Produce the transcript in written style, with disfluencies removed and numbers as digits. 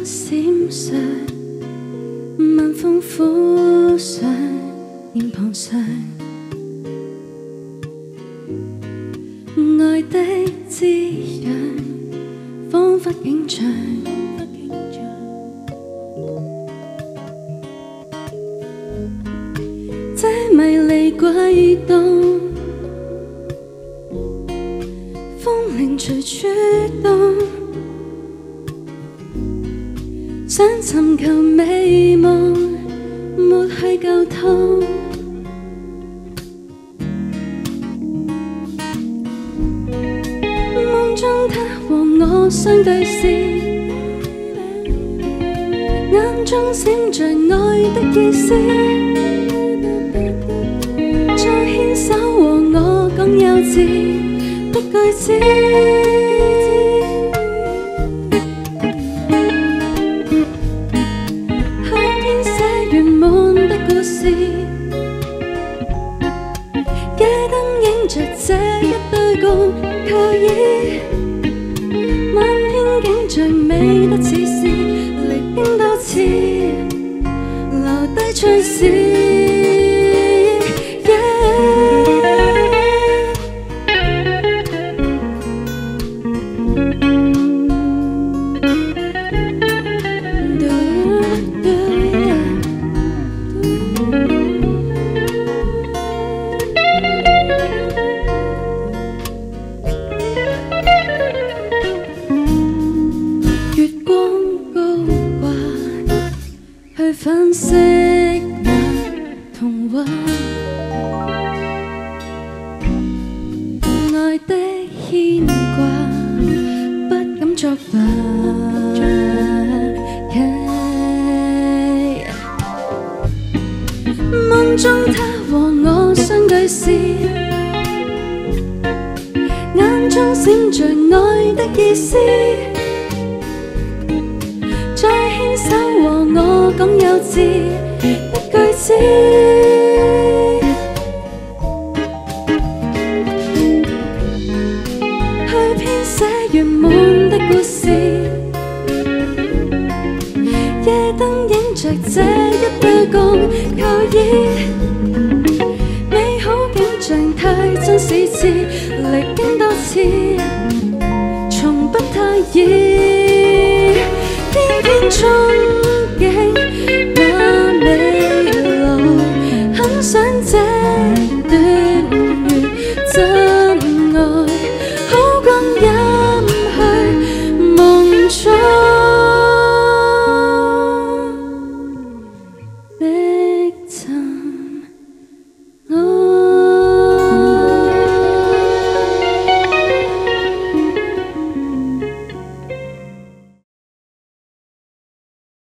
閃爍，晚風撫上臉龐上，愛的滋養，彷彿景象。這迷離悸動，風鈴隨處動，想尋求美夢，沒去溝通。夢中他和我相對視，眼中閃着愛的意思。再牽手和我講幼稚的句子，去編寫圓滿的故事。夜燈映着這一對共靠倚，漫天景象美得似是離經多次，留低趣事。分析那童話，愛的牽掛，不敢作罷。夢中他和我相對視，眼中閃着愛的意思。再牽手和我講幼稚的句子，去編寫圓滿的故事。夜燈映着這一對共靠倚，美好景象太真實似歷經多次，從不太易。偏偏衝